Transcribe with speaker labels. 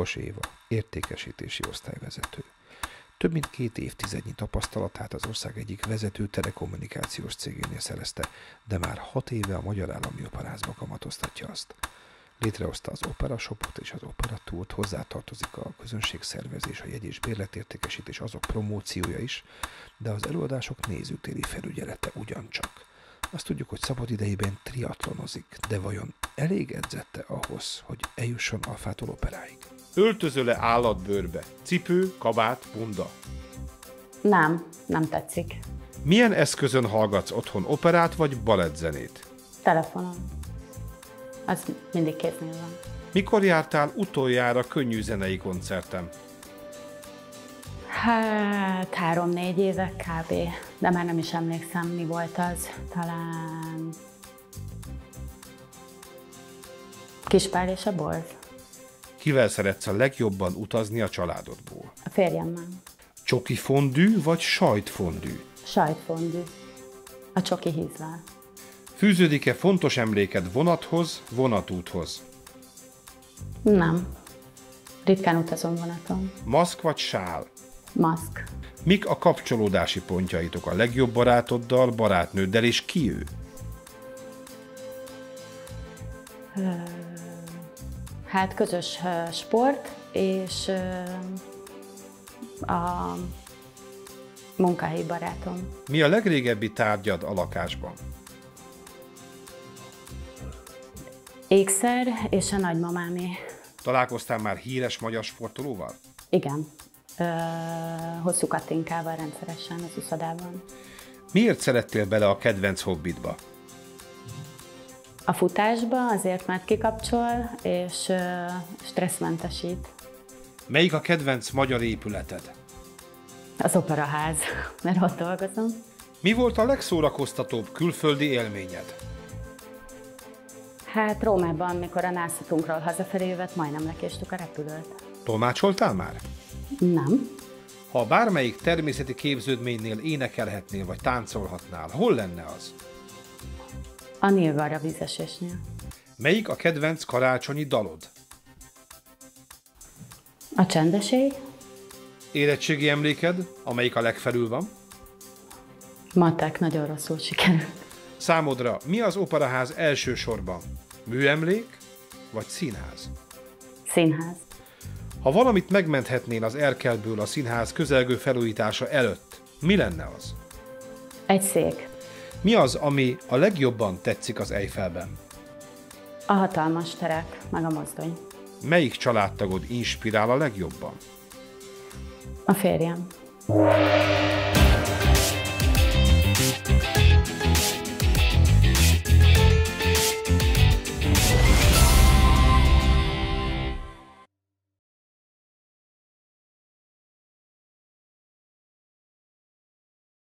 Speaker 1: Mikos Éva, értékesítési osztályvezető. Több mint 2 évtizednyi tapasztalatát az ország egyik vezető telekommunikációs cégénél szerezte, de már 6 éve a Magyar Állami Operázba kamatoztatja azt. Létrehozta az Opera Shopot és az Opera Tourt, hozzátartozik a közönségszervezés, a jegy- és bérletértékesítés, azok promóciója is, de az előadások nézőtéri felügyelete ugyancsak. Azt tudjuk, hogy szabad idejében triatlonozik, de vajon elég edzette ahhoz, hogy eljusson Alfától operáig?
Speaker 2: Öltözöl-e állatbőrbe? Cipő, kabát, bunda?
Speaker 3: Nem tetszik.
Speaker 2: Milyen eszközön hallgatsz otthon, operát vagy balettzenét?
Speaker 3: Telefonon. Az mindig kéznél van.
Speaker 2: Mikor jártál utoljára könnyű zenei koncerten?
Speaker 3: Hát 3-4 éve kb. De már nem is emlékszem, mi volt az. Talán... Kispál és a Borz.
Speaker 2: Kivel szeretsz a legjobban utazni a családodból?
Speaker 3: A férjemmel.
Speaker 2: Csoki fondű vagy sajtfondű?
Speaker 3: Sajtfondű. A csoki hízvel.
Speaker 2: Fűződik-e fontos emléked vonathoz, vonatúthoz?
Speaker 3: Nem. Ritkán utazom vonaton.
Speaker 2: Maszk vagy sál?
Speaker 3: Maszk.
Speaker 2: Mik a kapcsolódási pontjaitok a legjobb barátoddal, barátnőddel, és ki ő?
Speaker 3: Hát közös sport és a munkahelyi barátom.
Speaker 2: Mi a legrégebbi tárgyad a lakásban?
Speaker 3: Ékszer és a nagymamámé.
Speaker 2: Találkoztál már híres magyar sportolóval?
Speaker 3: Igen. Hosszú Katinkával rendszeresen az uszodában.
Speaker 2: Miért szerettél bele a kedvenc hobbidba?
Speaker 3: A futásba azért, mert kikapcsol és stresszmentesít.
Speaker 2: Melyik a kedvenc magyar épületed?
Speaker 3: Az Operaház, mert ott dolgozom.
Speaker 2: Mi volt a legszórakoztatóbb külföldi élményed?
Speaker 3: Hát Rómában, mikor a nászatunkról hazafelé jövett, majdnem lekéstük a repülőt.
Speaker 2: Tolmácsoltál már?
Speaker 3: Nem.
Speaker 2: Ha bármelyik természeti képződménynél énekelhetnél vagy táncolhatnál, hol lenne az?
Speaker 3: A Nilgarra vízesésnél.
Speaker 2: Melyik a kedvenc karácsonyi dalod?
Speaker 3: A Csendeség.
Speaker 2: Érettségi emléked, amelyik a legfelül van?
Speaker 3: Matek nagyon rosszul sikerült.
Speaker 2: Számodra mi az Operaház elsősorban? Műemlék vagy színház?
Speaker 3: Színház.
Speaker 2: Ha valamit megmenthetnél az erkelből a színház közelgő felújítása előtt, mi lenne az?
Speaker 3: Egy szék.
Speaker 2: Mi az, ami a legjobban tetszik az Eiffelben?
Speaker 3: A hatalmas terek, meg a mozdony.
Speaker 2: Melyik családtagod inspirál a legjobban?
Speaker 3: A férjem.